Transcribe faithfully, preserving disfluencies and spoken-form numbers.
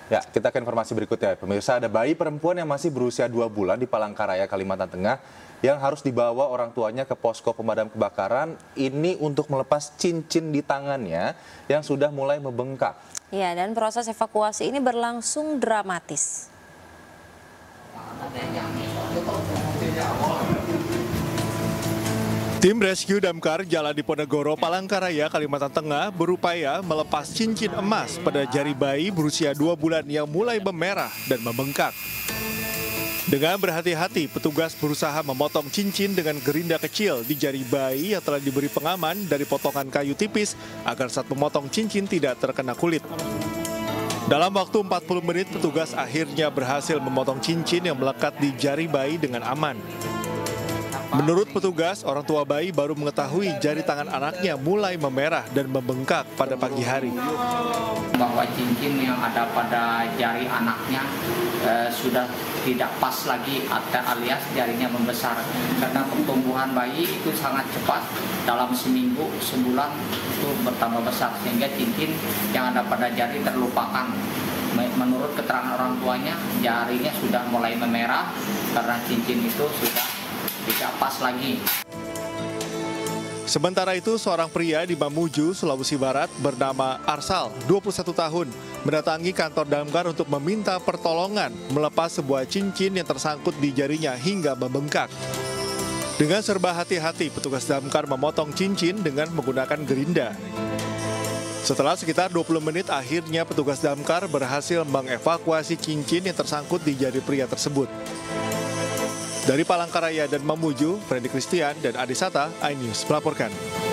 Ya, kita ke informasi berikutnya. Pemirsa, ada bayi perempuan yang masih berusia dua bulan di Palangkaraya, Kalimantan Tengah yang harus dibawa orang tuanya ke posko pemadam kebakaran ini untuk melepas cincin di tangannya yang sudah mulai membengkak. Ya, dan proses evakuasi ini berlangsung dramatis. Tim Rescue Damkar Jalan Diponegoro, Palangkaraya, Kalimantan Tengah berupaya melepas cincin emas pada jari bayi berusia dua bulan yang mulai memerah dan membengkak. Dengan berhati-hati, petugas berusaha memotong cincin dengan gerinda kecil di jari bayi yang telah diberi pengaman dari potongan kayu tipis agar saat memotong cincin tidak terkena kulit. Dalam waktu empat puluh menit, petugas akhirnya berhasil memotong cincin yang melekat di jari bayi dengan aman. Menurut petugas, orang tua bayi baru mengetahui jari tangan anaknya mulai memerah dan membengkak pada pagi hari. Bahwa cincin yang ada pada jari anaknya eh, sudah tidak pas lagi atau alias jarinya membesar. Karena pertumbuhan bayi itu sangat cepat, dalam seminggu, sebulan itu bertambah besar. Sehingga cincin yang ada pada jari terlupakan. Menurut keterangan orang tuanya, jarinya sudah mulai memerah karena cincin itu sudah tidak pas lagi. Sementara itu, seorang pria di Mamuju, Sulawesi Barat bernama Arsal, dua puluh satu tahun, mendatangi kantor damkar untuk meminta pertolongan melepas sebuah cincin yang tersangkut di jarinya hingga membengkak. Dengan serba hati-hati, petugas damkar memotong cincin dengan menggunakan gerinda. Setelah sekitar dua puluh menit, akhirnya petugas damkar berhasil mengevakuasi cincin yang tersangkut di jari pria tersebut. Dari Palangkaraya dan Mamuju, Freddy Christian dan Adisata, iNews melaporkan.